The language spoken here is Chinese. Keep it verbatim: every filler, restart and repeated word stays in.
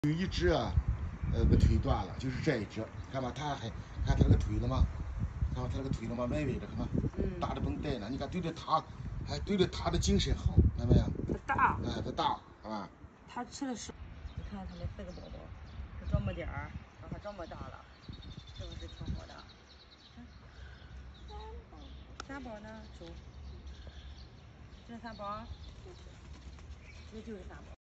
有一只啊，呃，把腿断了，就是这一只，看吧，它还看它那个腿了吗？看吧，它那个腿了吗？歪歪的，看吧， 嗯， 大的绷带呢。你看对着它，还对着它的精神好，看到没有？ 它大， 哎，它大，好吧？ 它吃的是，你看它那四个宝宝，它这么点儿，然后它这么大了，是不是挺好的？嗯，三宝呢？数，这三宝，这就是三宝。